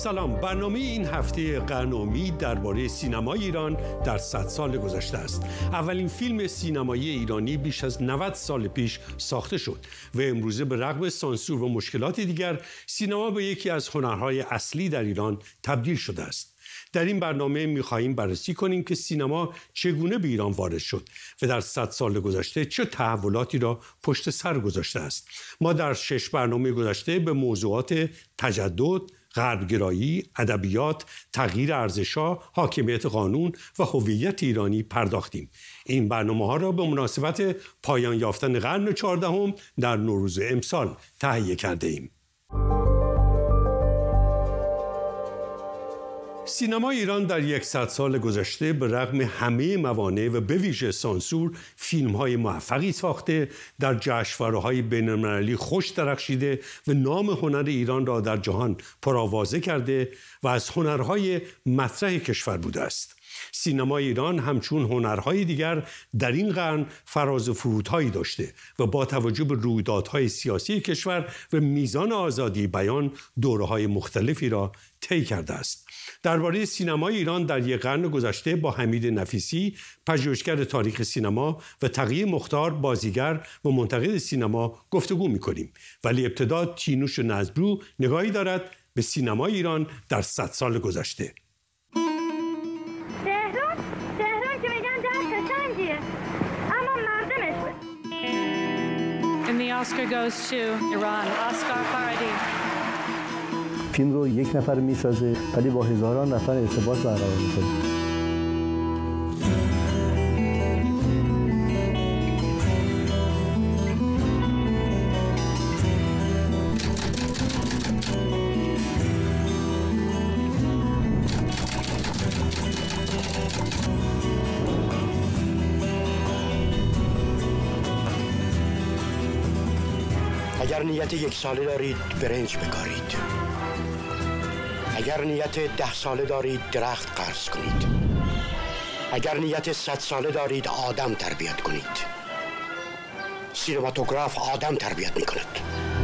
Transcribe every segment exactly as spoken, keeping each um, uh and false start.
سلام. برنامه این هفته قرن امید درباره سینمای ایران در صد سال گذشته است. اولین فیلم سینمایی ایرانی بیش از نود سال پیش ساخته شد و امروزه به رغم سانسور و مشکلات دیگر سینما به یکی از هنرهای اصلی در ایران تبدیل شده است. در این برنامه می‌خواهیم بررسی کنیم که سینما چگونه به ایران وارد شد و در صد سال گذشته چه تحولاتی را پشت سر گذاشته است. ما در شش برنامه گذشته به موضوعات تجدد، غربگرایی، ادبیات، تغییر ارزش‌ها، حاکمیت قانون و هویت ایرانی پرداختیم. این برنامه‌ها را به مناسبت پایان یافتن قرن چهاردهم در نوروز امسال تهیه کرده ایم. سینما ایران در صد سال گذشته به رغم همه موانع و به ویژه سانسور فیلم‌های موفقی ساخته، در جشنواره‌های بین‌المللی خوش درخشیده و نام هنر ایران را در جهان پرآوازه کرده و از هنرهای مطرح کشور بوده است. سینما ایران همچون هنرهای دیگر در این قرن فراز و فرودهایی داشته و با توجه به رویدادهای سیاسی کشور و میزان آزادی بیان دوره‌های مختلفی را طی کرده است. درباره سینمای ایران در یک قرن گذشته با حمید نفیسی، پژوهشگر تاریخ سینما و تقی مختار، بازیگر و منتقد سینما گفتگو می‌کنیم. ولی ابتدا تینوش نظرو نگاهی دارد به سینمای ایران در صد سال گذشته. تهران، تهران که میگن در سنگیه، اما مردمش. And the Oscar goes to Iran. Oscar Farhadi. فیلم رو یک نفر میسازه ولی با هزاران نفر ارتباط برقرار میکنه. اگر نیت یک ساله دارید برنج بکارید. اگر نیت ده ساله دارید درخت قرض کنید. اگر نیت صد ساله دارید آدم تربیت کنید. سینماتوگراف آدم تربیت می کند.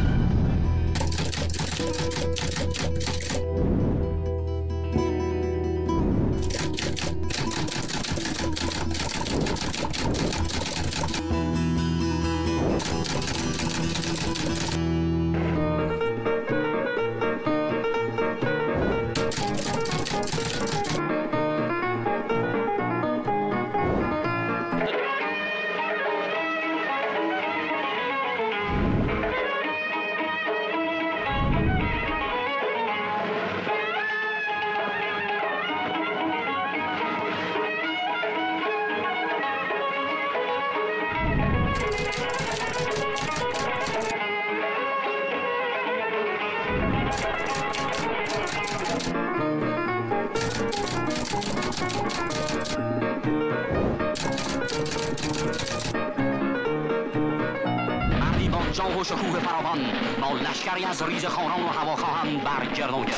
و شکوه فراوان با لشکری از ریز خانان و هواخواهان بر گردوده.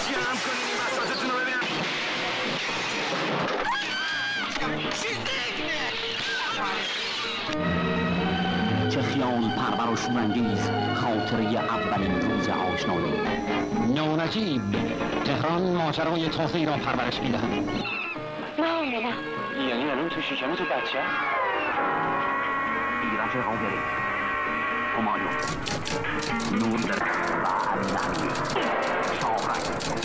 چه خیال پربر و شورانگیز خاطره اولین روز آشنایی. نونجیب تهران ماجرای تازه‌ای را پرورش می‌دهد. نه نه یعنی الان تو شکم تو بچه ایرج قابلی همایون نور در و علمی شاهرنگ.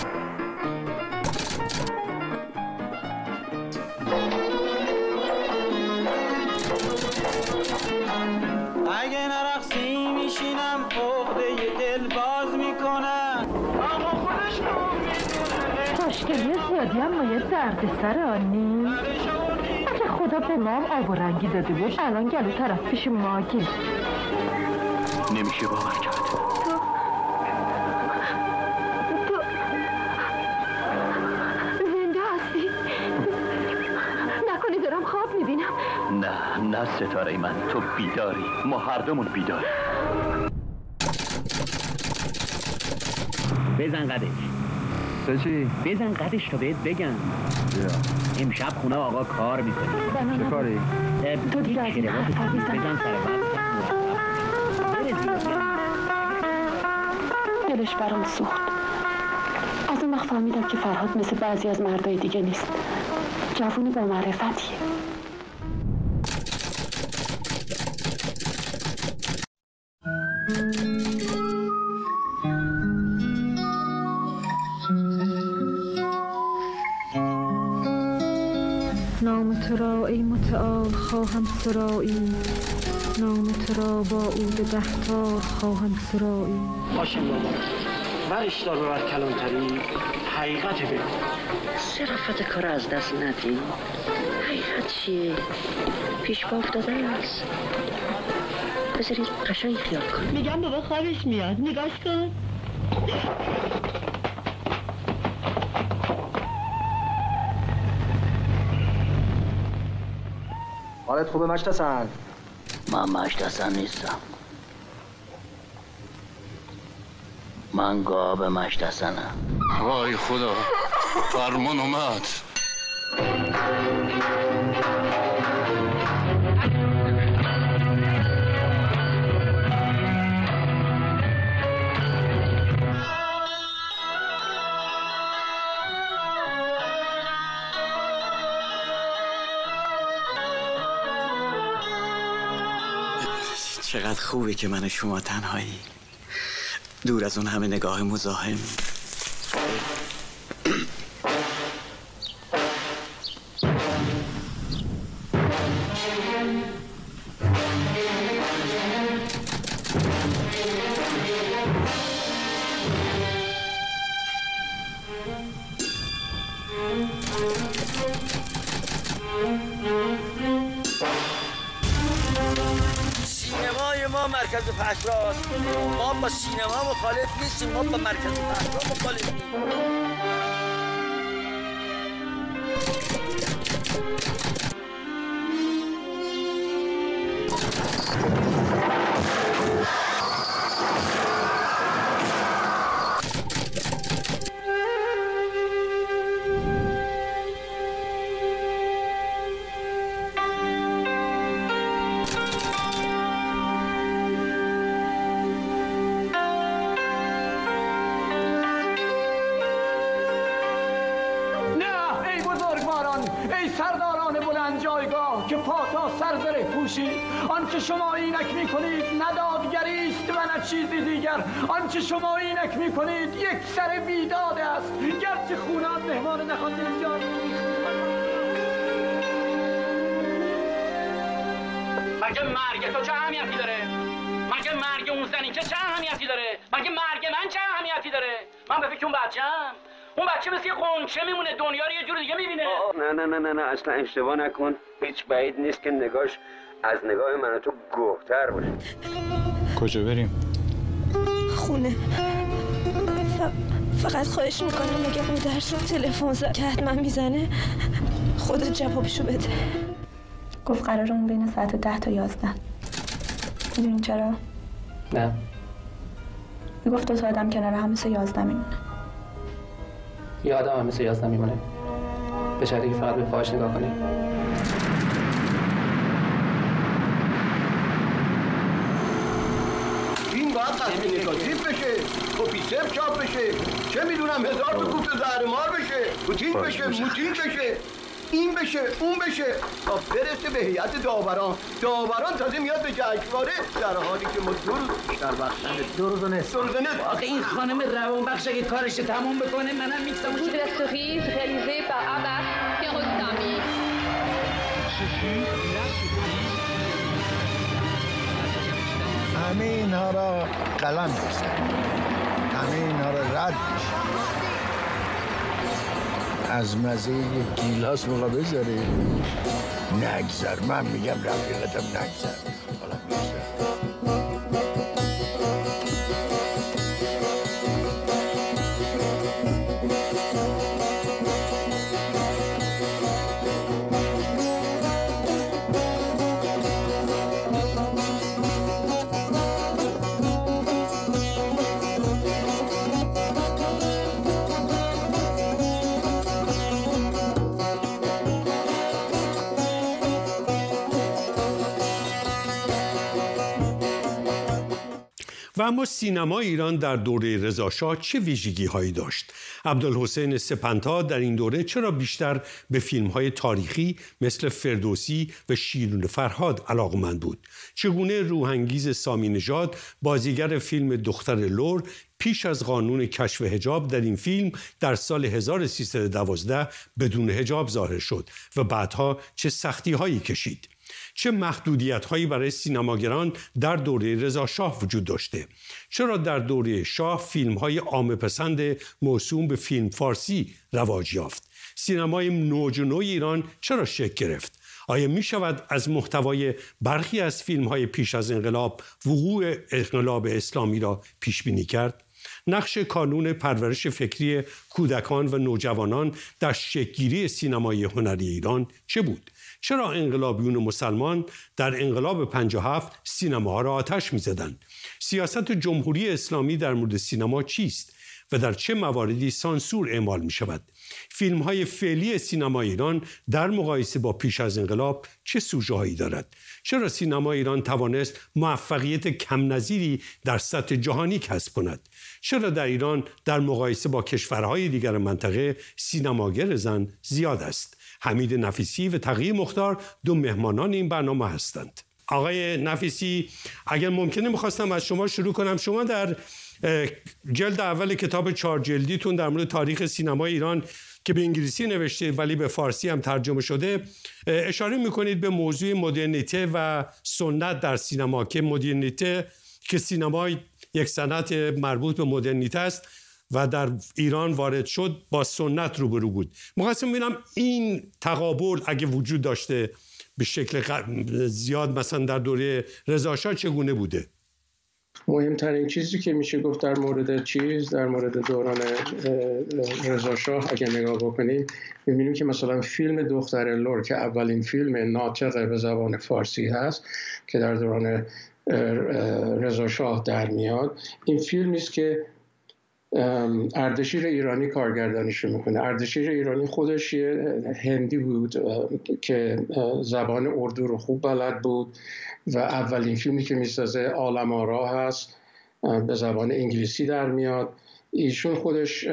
اگه نرقصی میشینم عقده دل باز میکنم. آقا خودش رو میدونه خوشگلی زیادی هم باید درد سر آنی. اگه خدا به ما هم آب و رنگی داده بود الان گلو طرف پیش ما گیر. نمیشه باور کرد. تو تو زنده هستی؟ نکنی دارم خواب میبینم؟ نه نه ستاره من، تو بیداری، ما هر دومون بیداری. بزن قدش. چه چی؟ بزن قدش تا بهت بگم. امشب خونه آقا کار میکنی. چه کاری؟ تو دیگه از این حرفا بزن. بزن سر وقت. دلش برام سوخت. از اون وقت فهمیدم که فرهاد مثل بعضی از مردای دیگه نیست. جوون با معرفتیه. نام تو را ای متعال خواهم سرایی، نام تو را با عود دهتار خواهم سرایی. هاشم بابا برش دار ببر کلانتری، حقیقت بگو. شرافت کار از دست ندی. حقیقت چیه؟ پیش با افتاده است. بذارید قشنگ خیال کن. میگم بابا خوابش میاد، نگاش کن. حالت خوبه مجد حسن؟ من مجد حسن نیستم. من گاب مجد حسنم. وای خدا، فرمان اومد. چقدر خوبه که من و شما تنهایی، دور از اون همه نگاه مزاحم. سینمای ما مرکز پهشراست. ما با سینما مخالف نیستیم، ما با مرکز پهشرا مخالفیم. که پا تا سر زره پوشید. آنچه شما اینک میکنید ندادگری است و نه چیزی دیگر. آنچه شما اینک میکنید یک سر بیداد است، گرچه خونات مهمان نخوانده جان. مگه مرگ تو چه اهمیتی داره؟ مگه مرگ اون زنی که چه اهمیتی داره؟ مگه مرگ من چه اهمیتی داره؟ من به فکر اون بچه‌ام. اون بچه مثل یه قنچه میمونه، دنیا رو یه جور دیگه میبینه. نه نه نه نه نه اصلا اشتباه نکن. هیچ بعید نیست که نگاش از نگاه من و تو گوهتر باشه. کجا بریم؟ خونه. ف... فقط خواهش میکنم اگه مادرش رو تلفن زد که حتما میزنه، خودت جوابشو بده. گفت قرارمون بین ساعت ده تا یازده. میدونین چرا؟ نه. میگفت دو تا آدم کنار هم مثل یازده میمونه. یه آدم هم مثل یازده میمونه، به شرطی که فقط به پاهاش نگاه کنی. این باید تصمیم نگاتیف بشه، کپیسپ چاپ بشه، چه میدونم هزار تا کوفت زهرمار بشه، پوتین بشه، موتین بشه، این بشه، اون بشه، تا برسه به هیئت داوران. داوران تازه میاد به جشنواره، در حالی که ما دو روز بیشتر بخشنده. دو روز و نصف. دو روز و نصف. آخه این خانم روان بخش اگه کارش تموم بکنه منم میکسم. Bout de la cerise réalisé par Abbas Kiarostami. همه اینها را قلم بزن، همه اینها را رد بشن. از مزه یک گیلاس موقع بذاره نگذر. من میگم رفیقتم نگذر. حالا میگذر. و اما سینما ایران در دوره رضاشاه چه ویژگی هایی داشت؟ عبدالحسین سپنتا در این دوره چرا بیشتر به فیلم های تاریخی مثل فردوسی و شیرین فرهاد علاقمند بود؟ چگونه روحانگیز سامی نژاد، بازیگر فیلم دختر لور، پیش از قانون کشف حجاب در این فیلم در سال هزار و سیصد و دوازده بدون حجاب ظاهر شد و بعدها چه سختی هایی کشید؟ چه محدودیت هایی برای سینماگران در دوره رضاشاه وجود داشته؟ چرا در دوره شاه فیلم های عامه پسند موسوم به فیلم فارسی رواج یافت؟ سینمای نوج و نوع ایران چرا شکل گرفت؟ آیا می شود از محتوای برخی از فیلم های پیش از انقلاب وقوع انقلاب اسلامی را پیش بینی کرد؟ نقش کانون پرورش فکری کودکان و نوجوانان در شکل‌گیری سینمای هنری ایران چه بود؟ چرا انقلابیون مسلمان در انقلاب پنجاه و هفت سینماها را آتش می‌زدند؟ سیاست جمهوری اسلامی در مورد سینما چیست و در چه مواردی سانسور اعمال می‌شود؟ فیلم‌های فعلی سینما ایران در مقایسه با پیش از انقلاب چه سوژه‌هایی دارد؟ چرا سینما ایران توانست موفقیت کم نظیری در سطح جهانی کسب کند؟ چرا در ایران در مقایسه با کشورهای دیگر منطقه سینماگر زن زیاد است؟ حمید نفیسی و تقی مختار دو مهمانان این برنامه هستند. آقای نفیسی، اگر ممکنه میخواستم از شما شروع کنم. شما در جلد اول کتاب چهار جلدیتون در مورد تاریخ سینما ایران که به انگلیسی نوشته ولی به فارسی هم ترجمه شده اشاره میکنید به موضوع مدرنیته و سنت در سینما، که مدرنیته که سینما یک صنعت مربوط به مدرنیته است و در ایران وارد شد با سنت روبرو بود. می‌خواستم ببینم این تقابل اگه وجود داشته به شکل زیاد مثلا در دوره رضاشاه چگونه بوده؟ مهمترین چیزی که میشه گفت در مورد چیز در مورد دوران رضاشاه اگه نگاه بکنیم می‌بینیم که مثلا فیلم دختر لور که اولین فیلم ناطق به زبان فارسی هست که در دوران رضاشاه در میاد، این فیلمی است که اردشیر ایرانی کارگردانیش میکنه. اردشیر ایرانی خودش یه هندی بود که زبان اردو رو خوب بلد بود و اولین فیلمی که میسازه عالم آرا هست، به زبان انگلیسی در میاد. ایشون خودش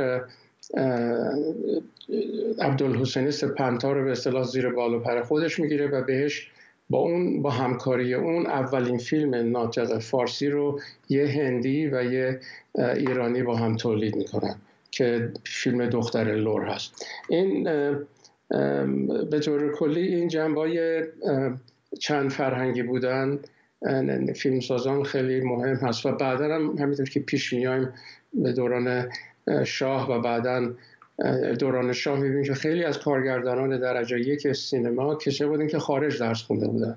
عبدالحسین سپنتا رو به اصطلاح زیر بال و پر خودش میگیره و بهش با اون با همکاری اون اولین فیلم ناطق فارسی رو یه هندی و یه ایرانی با هم تولید میکنن که فیلم دختر لور هست. این به طور کلی این جنبه‌های چند فرهنگی بودن فیلمسازان خیلی مهم هست و بعدا هم همینطور که پیش میایم به دوران شاه و بعدا دوران شاه می‌بینیم که خیلی از کارگردانان درجه یک سینما کسایی بودن که خارج درس خونده بودن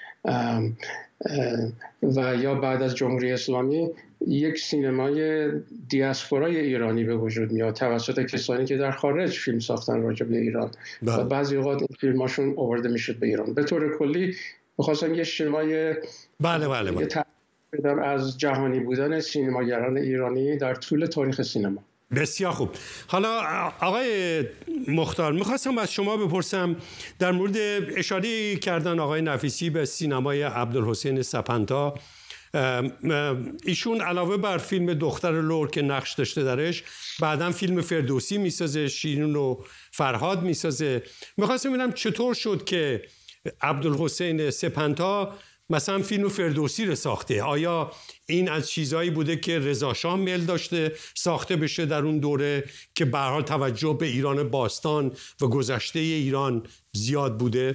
و یا بعد از جمهوری اسلامی یک سینمای دیاسپورای ایرانی به وجود میاد توسط کسانی که در خارج فیلم ساختن راجع به ایران و بعضی اوقات فیلماشون آورده میشد به ایران. به طور کلی می‌خواستم یه سینمای بله بله بله از جهانی بودن سینماگران ایرانی در طول تاریخ سینما. بسیار خوب. حالا آقای مختار میخواستم از شما بپرسم در مورد اشاره کردن آقای نفیسی به سینمای عبدالحسین سپنتا. ایشون علاوه بر فیلم دختر لور که نقش داشته درش بعداً فیلم فردوسی میسازه، شیرین و فرهاد میسازه. میخواستم ببینم چطور شد که عبدالحسین سپنتا مثلا فیلم فردوسی رو ساخته؟ آیا این از چیزایی بوده که رضاشاه میل داشته ساخته بشه در اون دوره که به هر حال توجه به ایران باستان و گذشته ایران زیاد بوده؟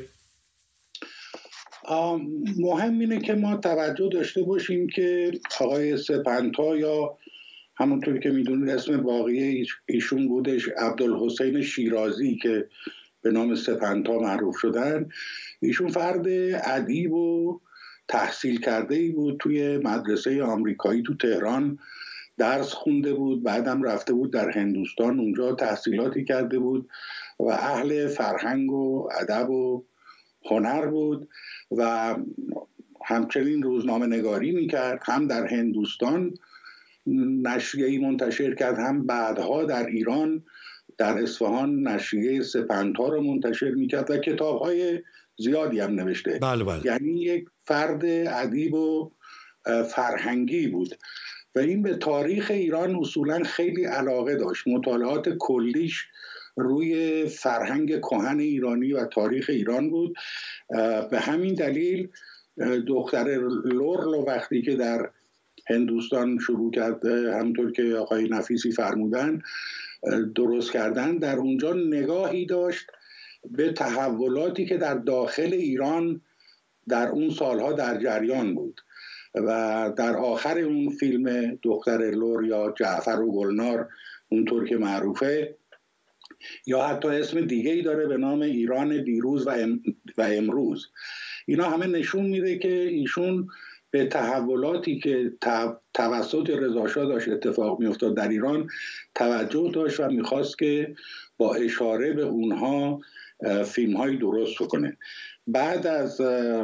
مهم اینه که ما توجه داشته باشیم که آقای سپنتا یا همونطوری که میدونید اسم واقعی ایشون بودش عبدالحسین شیرازی که به نام سپنتا معروف شدن، ایشون فرد ادیب و تحصیل کرده ای بود. توی مدرسه آمریکایی تو تهران درس خونده بود، بعدم رفته بود در هندوستان، اونجا تحصیلاتی کرده بود و اهل فرهنگ و ادب و هنر بود و همچنین روزنامه نگاری میکرد. هم در هندوستان نشریه‌ای منتشر کرد، هم بعدها در ایران در اصفهان نشریه سپنتا رو منتشر میکرد و کتاب‌های زیادی هم نوشته. بله بله. یعنی یک فرد ادیب و فرهنگی بود و این به تاریخ ایران اصولا خیلی علاقه داشت. مطالعات کلیش روی فرهنگ کهن ایرانی و تاریخ ایران بود. به همین دلیل دختر لور رو وقتی که در هندوستان شروع کرد، همونطور که آقای نفیسی فرمودن، درست کردن، در اونجا نگاهی داشت به تحولاتی که در داخل ایران در اون سالها در جریان بود و در آخر اون فیلم دختر لور یا جعفر و گلنار اونطور که معروفه، یا حتی اسم دیگه ای داره به نام ایران دیروز و, ام و امروز، اینا همه نشون میده که ایشون به تحولاتی که توسط رضا شاه داشت اتفاق میافتاد در ایران توجه داشت و میخواست که با اشاره به اونها فیلم های درست کنه. بعد از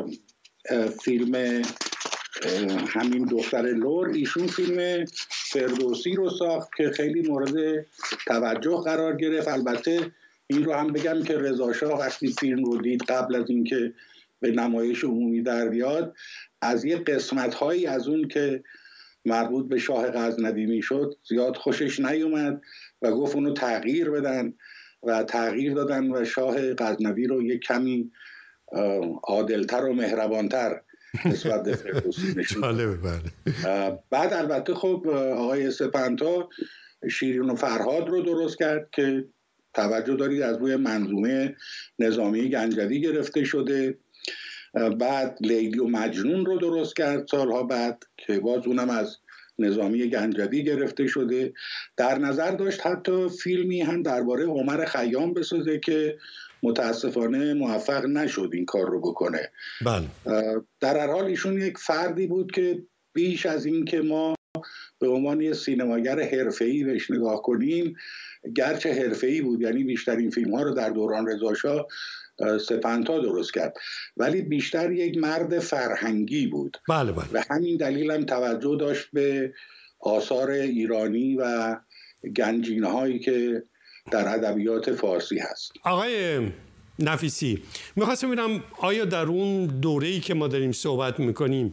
فیلم همین دختر لور ایشون فیلم فردوسی رو ساخت که خیلی مورد توجه قرار گرفت. البته این رو هم بگم که رضا شاه وقتی فیلم رو دید قبل از اینکه به نمایش عمومی در بیاد، از یه قسمت هایی از اون که مربوط به شاه غزنوی میشد زیاد خوشش نیومد و گفت اونو تغییر بدن و تغییر دادن و شاه غزنوی رو یه کمی عادلتر و مهربانتر نسبت به فردوسی نشون داد. بعد البته خب آقای سپنتا شیرین و فرهاد رو درست کرد که توجه دارید از روی منظومه نظامی گنجوی گرفته شده. بعد لیلی و مجنون رو درست کرد سالها بعد که باز اونم از نظامی گنجوی گرفته شده. در نظر داشت حتی فیلمی هم درباره عمر خیام بسازه که متاسفانه موفق نشد این کار رو بکنه. بله. در هر حال ایشون یک فردی بود که بیش از این که ما به عنوان یک سینماگر حرفه‌ای بهش نگاه کنیم، گرچه حرفه‌ای بود، یعنی بیشترین فیلم ها رو در دوران رضا شاه سپنتا درست کرد، ولی بیشتر یک مرد فرهنگی بود. بله بله. و همین دلیل هم توجه داشت به آثار ایرانی و گنجینه هایی که در ادبیات فارسی هست. آقای نفیسی، میخواستم ببینم آیا در اون دوره‌ای که ما داریم صحبت میکنیم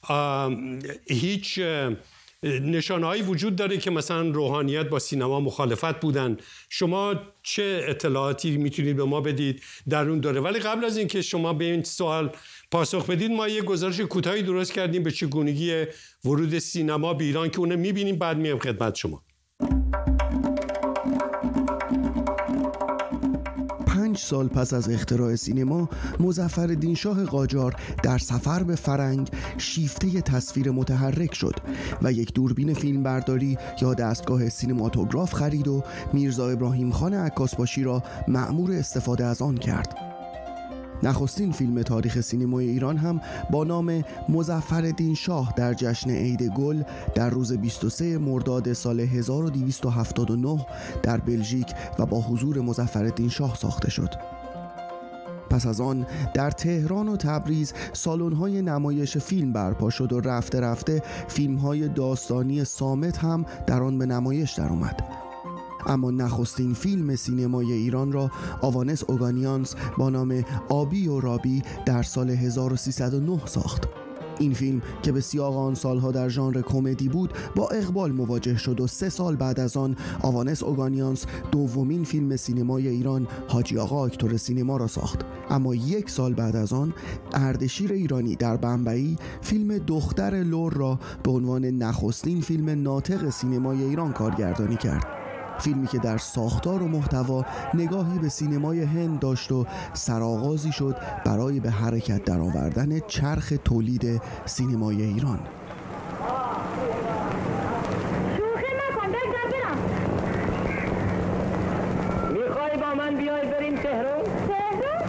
هیچ نشانه‌هایی وجود داره که مثلا روحانیت با سینما مخالفت بودن؟ شما چه اطلاعاتی میتونید به ما بدید در اون دوره؟ ولی قبل از اینکه شما به این سوال پاسخ بدید، ما یه گزارش کوتاهی درست کردیم به چگونگی ورود سینما به ایران که اون میبینیم، بعد میام خدمت شما. پنج سال پس از اختراع سینما، مظفرالدین شاه قاجار در سفر به فرنگ شیفته تصویر متحرک شد و یک دوربین فیلمبرداری یا دستگاه سینماتوگراف خرید و میرزا ابراهیم خان عکاسباشی را مأمور استفاده از آن کرد. نخستین فیلم تاریخ سینمای ایران هم با نام مظفرالدین شاه در جشن عید گل در روز بیست و سوم مرداد سال هزار و دویست و هفتاد و نه در بلژیک و با حضور مظفرالدین شاه ساخته شد. پس از آن در تهران و تبریز سالن‌های نمایش فیلم برپا شد و رفته رفته فیلم‌های داستانی صامت هم در آن به نمایش در اومد. اما نخستین فیلم سینمای ایران را آوانس اوگانیانس با نام آبی و رابی در سال هزار و سیصد و نه ساخت. این فیلم که به سیاق آن سالها در ژانر کمدی بود با اقبال مواجه شد و سه سال بعد از آن آوانس اوگانیانس دومین فیلم سینمای ایران حاجی آقا اکتور سینما را ساخت. اما یک سال بعد از آن اردشیر ایرانی در بمبئی فیلم دختر لور را به عنوان نخستین فیلم ناطق سینمای ایران کارگردانی کرد. فیلمی که در ساختار و محتوا نگاهی به سینمای هند داشت و سرآغازی شد برای به حرکت درآوردن چرخ تولید سینمای ایران. شوخی نکن، بگذار برم. میخوای با من بیای بریم تهران؟ تهران؟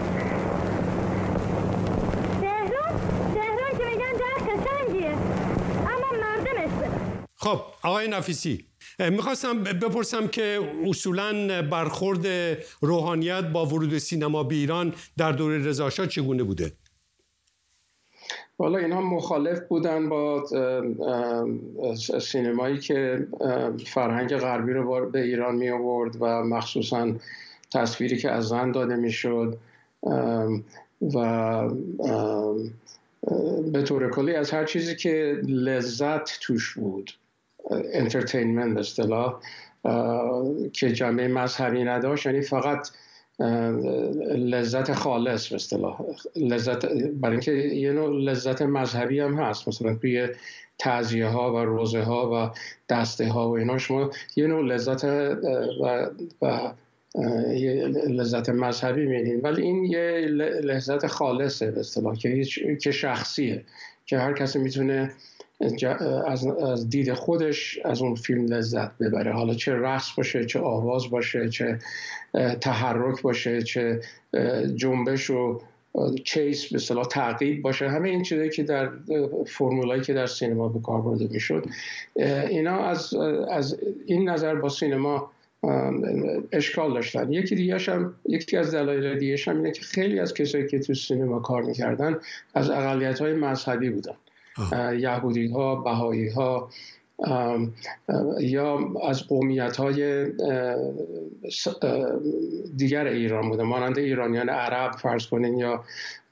تهران؟ تهران که میگن جای قشنگیه، اما مردمش بده. خب آقای نفیسی، میخواستم بپرسم که اصولاً برخورد روحانیت با ورود سینما به ایران در دوره رضا شاه چگونه بوده؟ والا اینا مخالف بودن با سینمایی که فرهنگ غربی رو به ایران می آورد و مخصوصاً تصویری که از زن داده می شد و به طور کلی از هر چیزی که لذت توش بود، انترتینمنت به اصطلاح، که جنبه مذهبی نداشت، یعنی فقط لذت خالص به اصطلاح لذت، برای اینکه یه نوع لذت مذهبی هم هست، مثلا توی تعزیه ها و روزه ها و دسته ها و اینا شما یه نوع لذت و, و یه لذت مذهبی می‌بینید، ولی این یه لذت خالصه به اصطلاح که که شخصیه، که هر کسی میتونه از از دید خودش از اون فیلم لذت ببره، حالا چه رقص باشه، چه آواز باشه، چه تحرک باشه، چه جنبش و چیس به اصطلاح تعقیب باشه، همه این چیزایی که در فرمولایی که در سینما به کار برده میشد، اینا از از این نظر با سینما اشکال داشتن. یکی دیگه‌ش هم یکی از دلایل دیگه‌ش هم اینه که خیلی از کسایی که تو سینما کار میکردن از اقلیت‌های مذهبی بودن، یهودی‌ها، بهائی‌ها، یا از قومیت‌های دیگر ایران بودن، مانند ایرانیان عرب فرض کنین یا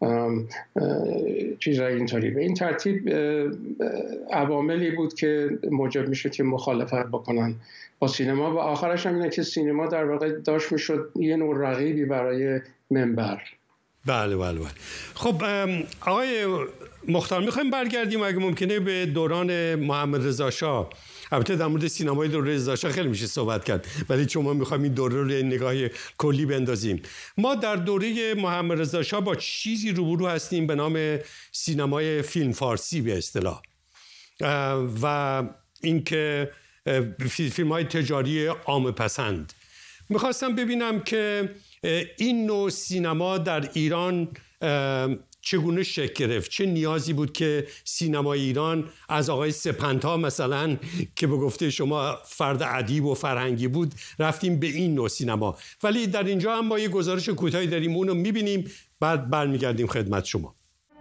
چیزای اینطوری. به این ترتیب عواملی بود که موجب میشد که مخالفت بکنن با سینما، و آخرش هم اینه که سینما در واقع داشت میشد یه نوع رقیبی برای منبر. بله بله بله. خب آقای مختار، میخوایم برگردیم اگه ممکنه به دوران محمد رضا شاه. البته در مورد سینمای دوره رضا شاه خیلی میشه صحبت کرد، ولی شما میخوایم این دوره رو نگاه کلی بندازیم. ما در دوره محمد رضا شاه با چیزی روبرو هستیم به نام سینمای فیلم فارسی به اصطلاح، و اینکه فیلم های تجاری عامه پسند. میخواستم ببینم که این نوع سینما در ایران چگونه شکل گرفت، چه نیازی بود که سینمای ایران از آقای سپنتا مثلا که به گفته شما فرد ادیب و فرهنگی بود رفتیم به این نوع سینما. ولی در اینجا هم ما یه گزارش کوتاهی داریم، اونو میبینیم بعد برمیگردیم خدمت شما.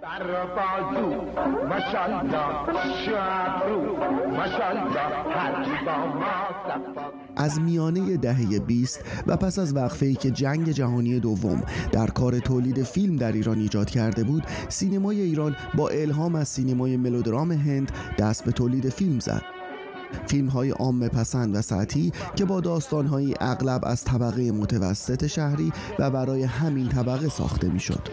از میانه دهه بیست و پس از وقفه‌ای که جنگ جهانی دوم در کار تولید فیلم در ایران ایجاد کرده بود، سینمای ایران با الهام از سینمای ملودرام هند دست به تولید فیلم زد. فیلم‌های عامه پسند و سطحی که با داستان‌هایی اغلب از طبقه متوسط شهری و برای همین طبقه ساخته می‌شد.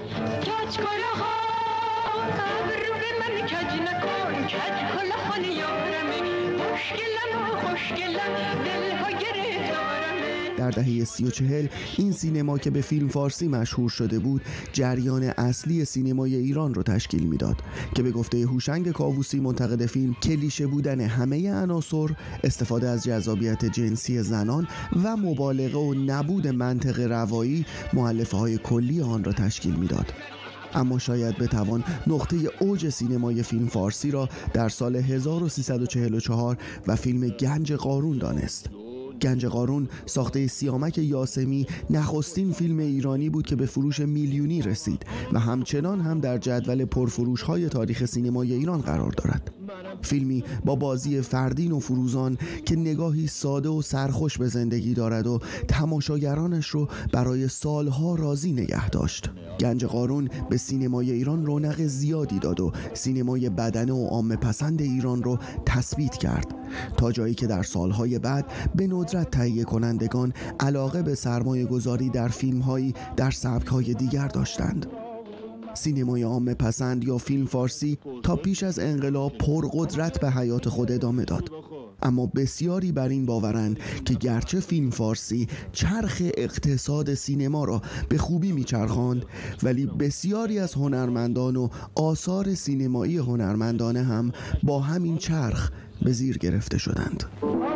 در دهه سی و چهل این سینما که به فیلم فارسی مشهور شده بود جریان اصلی سینمای ایران رو تشکیل میداد که به گفته هوشنگ کاووسی منتقد فیلم کلیشه بودن همه عناصر، استفاده از جذابیت جنسی زنان و مبالغه و نبود منطق روایی مؤلفه‌های کلی آن را تشکیل میداد. اما شاید بتوان نقطه اوج سینمای فیلم فارسی را در سال هزار و سیصد و چهل و چهار و فیلم گنج قارون دانست. گنج قارون ساخته سیامک یاسمی نخستین فیلم ایرانی بود که به فروش میلیونی رسید و همچنان هم در جدول پرفروش‌های تاریخ سینمای ایران قرار دارد. فیلمی با بازی فردین و فروزان که نگاهی ساده و سرخوش به زندگی دارد و تماشاگرانش رو برای سالها راضی نگه داشت. گنج قارون به سینمای ایران رونق زیادی داد و سینمای بدنه و عامه پسند ایران رو تثبیت کرد، تا جایی که در سالهای بعد به ندرت تهیه کنندگان علاقه به سرمایه گذاری در فیلم‌هایی در سبک‌های دیگر داشتند. سینمای عامه پسند یا فیلم فارسی تا پیش از انقلاب پرقدرت به حیات خود ادامه داد، اما بسیاری بر این باورند که گرچه فیلم فارسی چرخ اقتصاد سینما را به خوبی میچرخاند، ولی بسیاری از هنرمندان و آثار سینمایی هنرمندانه هم با همین چرخ به زیر گرفته شدند.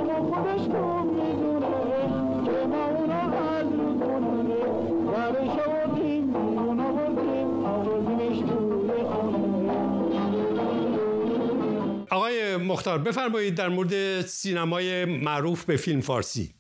آقای مختار بفرمایید در مورد سینمای معروف به فیلم فارسی.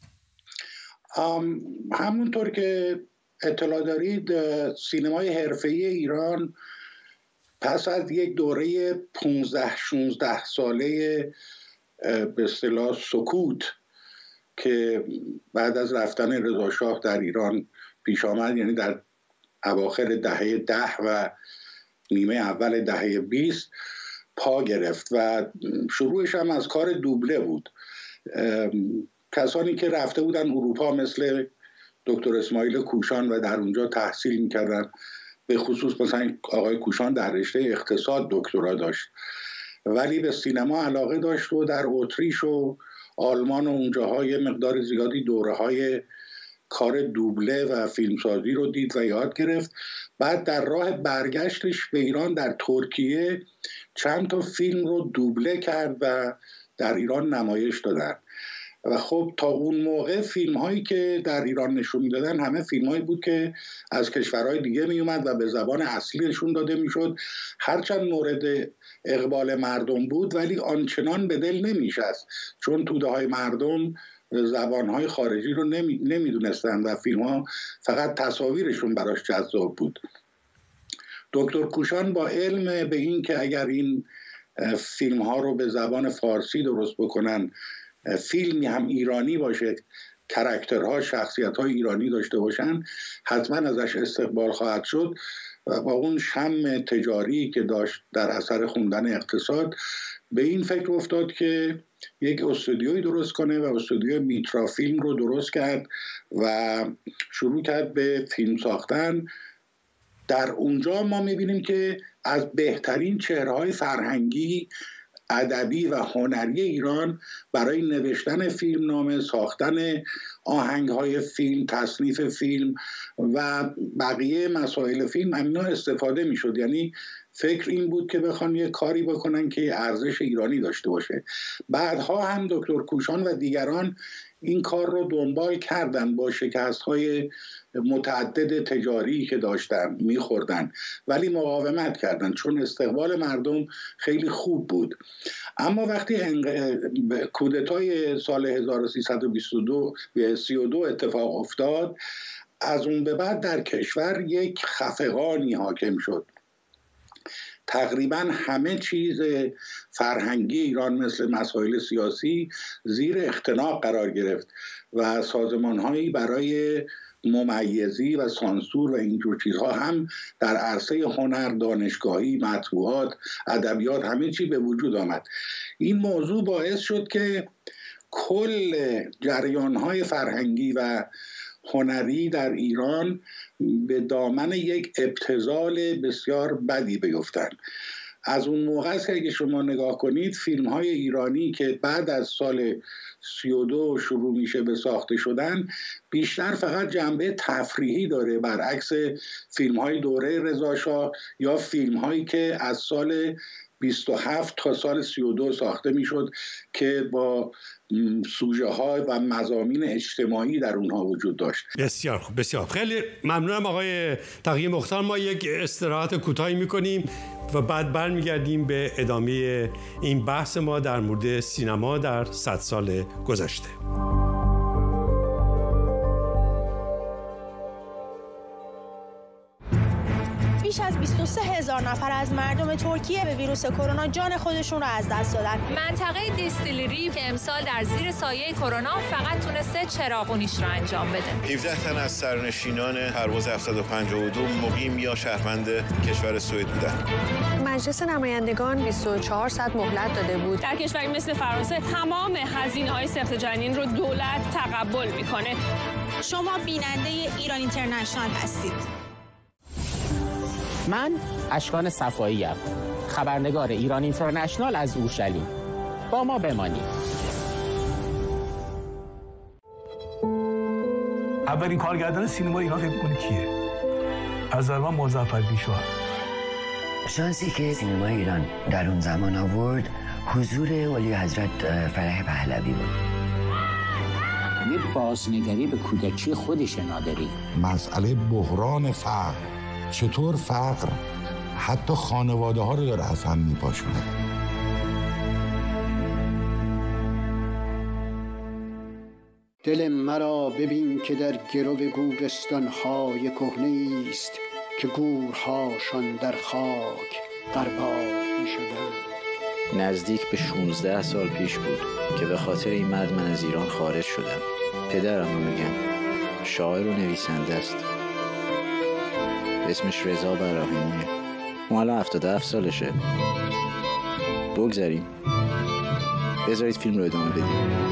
همونطور که اطلاع دارید سینمای حرفه‌ای ایران پس از یک دوره پانزده شانزده ساله به اصطلاح سکوت که بعد از رفتن رضا شاه در ایران پیش آمد، یعنی در اواخر دهه ده و نیمه اول دهه بیست پا گرفت و شروعش هم از کار دوبله بود. کسانی که رفته بودن اروپا مثل دکتر اسماعیل کوشان و در اونجا تحصیل میکردن، به خصوص مثلا آقای کوشان در رشته اقتصاد دکترا داشت، ولی به سینما علاقه داشت و در اتریش و آلمان و اونجاهای مقدار زیادی دوره‌های کار دوبله و فیلمسازی رو دید و یاد گرفت. بعد در راه برگشتش به ایران در ترکیه چند تا فیلم رو دوبله کرد و در ایران نمایش دادن و خب تا اون موقع فیلم هایی که در ایران نشون میدادن همه فیلم هایی بود که از کشورهای دیگه می اومد و به زبان اصلی نشون داده میشد. هرچند مورد اقبال مردم بود ولی آنچنان به دل نمیشست، چون توده های مردم زبان های خارجی رو نمی، نمیدونستن و فیلم ها فقط تصاویرشون براش جذاب بود. دکتر کوشان با علم به این که اگر این فیلم ها رو به زبان فارسی درست بکنن، فیلمی هم ایرانی باشه، کاراکترها شخصیت‌های ایرانی داشته باشن، حتما ازش استقبال خواهد شد. و با اون شم تجاری که داشت در اثر خوندن اقتصاد به این فکر افتاد که یک استودیوی درست کنه و استودیو میترا فیلم رو درست کرد و شروع کرد به فیلم ساختن. در اونجا ما می‌بینیم که از بهترین چهره‌های فرهنگی، ادبی و هنری ایران برای نوشتن فیلمنامه، ساختن آهنگ‌های فیلم، تصنیف فیلم و بقیه مسائل فیلم اینا استفاده می‌شد. یعنی فکر این بود که بخوان یه کاری بکنن که ارزش ایرانی داشته باشه. بعدها هم دکتر کوشان و دیگران این کار رو دنبال کردن، با شکست‌های متعدد تجاری که داشتن میخوردن ولی مقاومت کردن چون استقبال مردم خیلی خوب بود. اما وقتی کودتای سال هزار و سیصد و بیست و دو سی و دو اتفاق افتاد، از اون به بعد در کشور یک خفقانی حاکم شد. تقریبا همه چیز فرهنگی ایران مثل مسائل سیاسی زیر اختناق قرار گرفت و سازمان‌هایی برای ممیزی و سانسور و اینجور چیزها هم در عرصه هنر، دانشگاهی، مطبوعات، ادبیات همه چی به وجود آمد. این موضوع باعث شد که کل جریان‌های فرهنگی و هنری در ایران به دامن یک ابتذال بسیار بدی بیفتند. از اون موقع است که اگه شما نگاه کنید فیلم های ایرانی که بعد از سال سی و دو شروع میشه به ساخته شدن بیشتر فقط جنبه تفریحی داره، برعکس فیلم های دوره رضا شاه یا فیلم هایی که از سال بیست و هفت تا سال سی و دو ساخته میشد که با سوژه ها و مضامین اجتماعی در اونها وجود داشت. بسیار خوب، بسیار خوب. خیلی ممنونم آقای تقی مختار. ما یک استراحت کوتاهی میکنیم و بعد برمیگردیم به ادامه این بحث ما در مورد سینما در صد سال گذشته. بیش از بیست و سه هزار نفر از مردم ترکیه به ویروس کرونا جان خودشون رو از دست دادن. منطقه دیستیلری که امسال در زیر سایه کرونا فقط تونسته چراغونیش رو انجام بده. هفده تن از سرنشینان پرواز هفتصد و پنجاه و دو مقیم یا شهروند کشور سوئد بودند. مجلس نمایندگان بیست و چهار ساعت مهلت داده بود. در کشوری مثل فرانسه تمام هزینه‌های سقط جنین رو دولت تقبل میکنه. شما بیننده ایران اینترنشنال هستید. من اشکان صفایی‌ام، خبرنگار ایران اینترنشنال از اورشلیم. با ما بمانید. اولین کارگردان سینما ایران فکر می‌کنی کیه؟ از نظر من مظفر بیشوار. شانسی که سینما ایران در اون زمان آورد حضور ولی حضرت فرح پهلوی بود. یه بازنگری به کودکی خودش نادری. مسئله بحران فقر، چطور فقر حتی خانواده ها رو داره از هم میپاشونه. دل مرا ببین که در گرو گورستان‌های کهنه است که گورهاشان در خاک غربال می‌شدند. نزدیک به شانزده سال پیش بود که به خاطر این مرد من از ایران خارج شدم. پدرم رو میگم، شاعر و نویسنده است، اسمش رضا براهیمیه. ما الان هفتاد و هفت سالشه. بگذاریم، بذارید فیلم رو ادامه بدیم.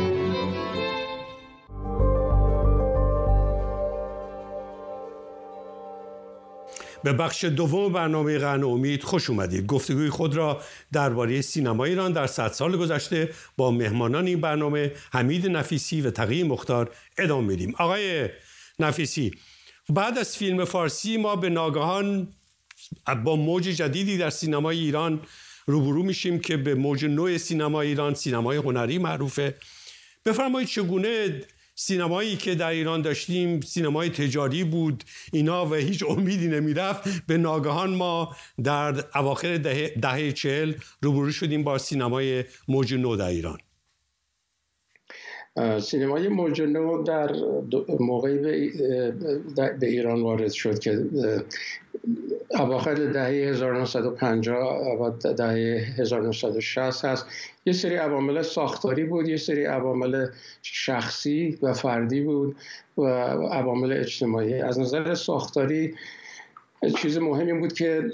به بخش دوم برنامه قرن امید خوش اومدید. گفتگوی خود را درباره سینما ایران در صد سال گذشته با مهمانان این برنامه حمید نفیسی و تقی مختار ادامه میدیم. آقای نفیسی، بعد از فیلم فارسی ما به ناگهان با موج جدیدی در سینمای ایران روبرو میشیم که به موج نو سینمای ایران، سینمای هنری معروفه. بفرمایید چگونه سینمایی که در ایران داشتیم سینمای تجاری بود اینا و هیچ امیدی نمیرفت، به ناگهان ما در اواخر دهه, دهه چهل روبرو شدیم با سینمای موج نو در ایران. سینمای موج نو در موقعی به ایران وارد شد که اواخر دهه هزار و نهصد و پنجاه و دهه هزار و نهصد و شصت هست. یه سری عوامل ساختاری بود، یه سری عوامل شخصی و فردی بود و عوامل اجتماعی. از نظر ساختاری چیز مهمی بود که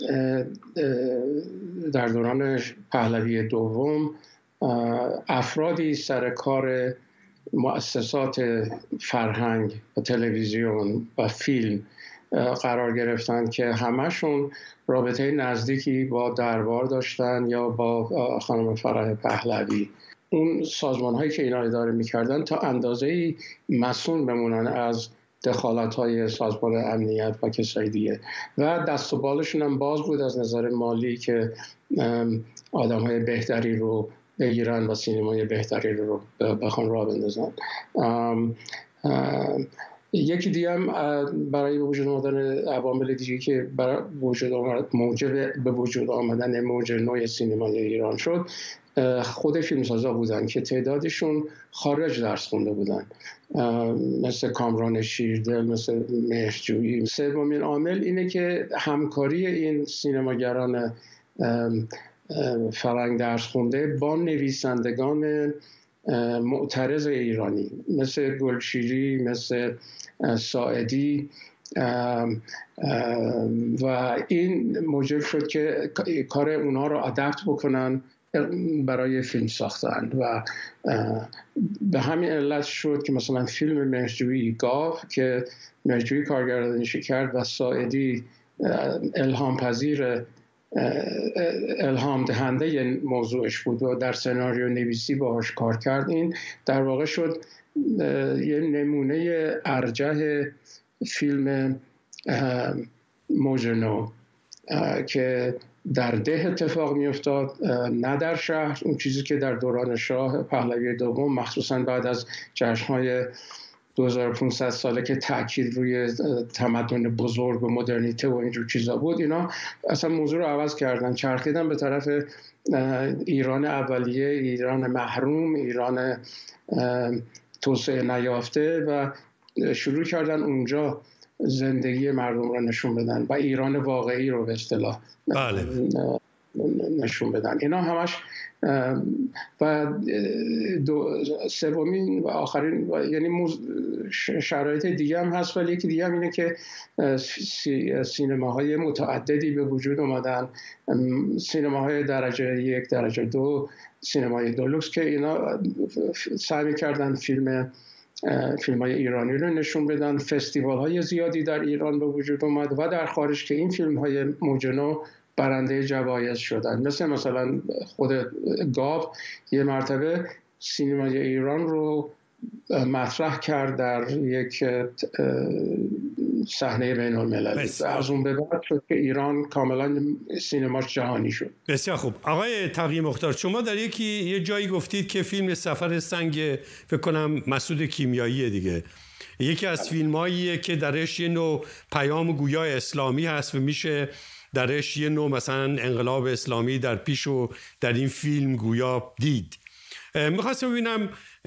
در دوران پهلوی دوم افرادی سر کار مؤسسات فرهنگ و تلویزیون و فیلم قرار گرفتن که همشون رابطه نزدیکی با دربار داشتن یا با خانم فرح پهلوی. اون سازمان هایی که اینا اداره میکردن تا اندازه‌ای مسئول بمونن از دخالت های سازمان امنیت و کسای دیگه و دست و بالشون هم باز بود از نظر مالی که آدم های بهتری رو بگیرن و سینمای بهتری رو بخوان راه بندازن. ام ام یکی دیگه هم برای به وجود آمدن عوامل دیگه که برای وجود آمد موجب به وجود آمدن موج نو سینمای ایران شد، خود فیلمسازا بودن که تعدادشون خارج درس خونده بودن، مثل کامران شیردل، مثل مهرجویی. سومین عامل اینه که همکاری این سینماگران فرهنگ درس خونده با نویسندگان معترض ایرانی مثل گلشیری، مثل ساعدی و این موجب شد که کار اونها رو ادپت بکنن برای فیلم ساختن و به همین علت شد که مثلا فیلم مهرجویی گاو که مهرجویی کارگردانیش کرد و ساعدی الهام پذیر الهام دهنده موضوعش بود و در سناریو نویسی باهاش کار کرد، این در واقع شد یه نمونه ارجح فیلم موج نو که در ده اتفاق می افتاد، نه در شهر. اون چیزی که در دوران شاه پهلوی دوم مخصوصا بعد از جشن‌های دو هزار و پانصد ساله که تأکید روی تمدن بزرگ و مدرنیته و اینجور چیزا بود، اینا اصلا موضوع رو عوض کردن، چرخیدن به طرف ایران اولیه، ایران محروم، ایران توسعه نیافته و شروع کردن اونجا زندگی مردم رو نشون بدن و ایران واقعی رو به اصطلاح بله. نشون بدن. اینا همش و سومین و آخرین و یعنی شرایط دیگه هم هست، ولی یکی دیگه هم اینه که سینماهای متعددی به وجود اومدن، سینماهای درجه یک، درجه دو، سینمای دولوکس که اینا سعی می‌کردن فیلم فیلم‌های ایرانی رو نشون بدن. فستیوال‌های زیادی در ایران به وجود اومد و در خارج که این فیلم‌های موج نو برنده جوایز شدن، مثل مثلا خود گاو یه مرتبه سینمای ایران رو مطرح کرد در یک صحنه بین المللی. از اون به بعد شد که ایران کاملا سینماش جهانی شد. بسیار خوب. آقای تقی مختار، شما در یکی یه جایی گفتید که فیلم سفر سنگ فکر کنم مسعود کیمیایی دیگه یکی از فیلماییه که درش یه نوع پیام گویا اسلامی هست و میشه درش یه نوع مثلا انقلاب اسلامی در پیش و در این فیلم گویا دید. میخواستم ببینم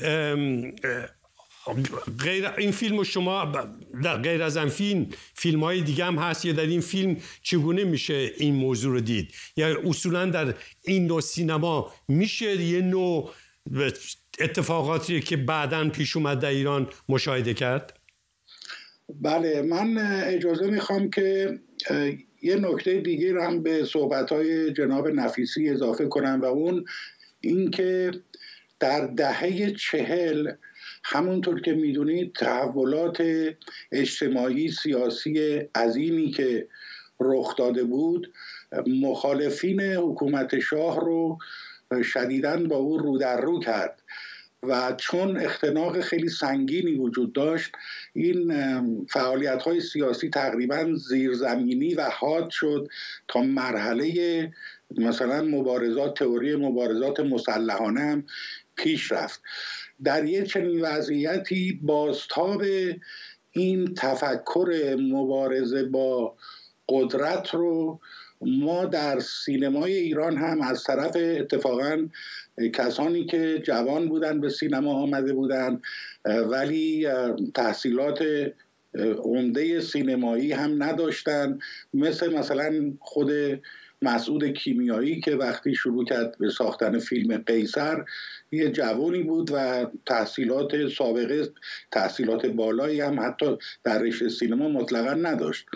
غیر این فیلم و شما غیر از این فیلم فیلم های دیگه هم هست یا در این فیلم چگونه میشه این موضوع رو دید؟ یا اصولا در این نوع سینما میشه یه نوع اتفاقاتی که بعداً پیش اومد در ایران مشاهده کرد؟ بله، من اجازه میخوام که یه نکته دیگه رو هم به صحبت‌های جناب نفیسی اضافه کنم و اون اینکه در دهه چهل همونطور که میدونید تحولات اجتماعی سیاسی عظیمی که رخ داده بود مخالفین حکومت شاه رو شدیداً با او رو در رو کرد و چون اختناق خیلی سنگینی وجود داشت این فعالیت‌های سیاسی تقریباً زیرزمینی و حاد شد تا مرحله مثلا مبارزات تئوری مبارزات مسلحانه هم پیش رفت. در یک چنین وضعیتی بازتاب این تفکر مبارزه با قدرت رو ما در سینمای ایران هم از طرف اتفاقاً کسانی که جوان بودن به سینما آمده بودن ولی تحصیلات عمده سینمایی هم نداشتن، مثل مثلا خود مسعود کیمیایی که وقتی شروع کرد به ساختن فیلم قیصر یه جوانی بود و تحصیلات سابقه تحصیلات بالایی هم حتی در رشته سینما مطلقاً نداشت.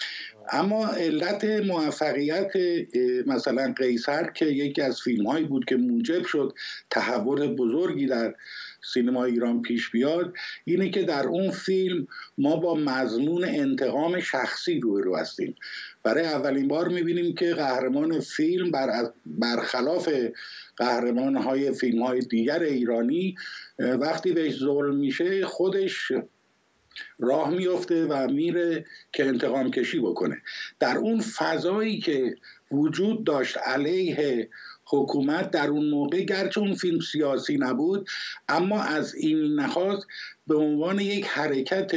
اما علت موفقیت مثلا قیصر که یکی از فیلم هایی بود که موجب شد تحول بزرگی در سینما ایران پیش بیاد اینه که در اون فیلم ما با مضمون انتقام شخصی روبرو هستیم. برای اولین بار میبینیم که قهرمان فیلم بر برخلاف قهرمان های فیلم های دیگر ایرانی وقتی بهش ظلم میشه خودش راه میفته و میره که انتقام کشی بکنه. در اون فضایی که وجود داشت علیه حکومت در اون موقع، گرچه اون فیلم سیاسی نبود اما از این نخواست به عنوان یک حرکت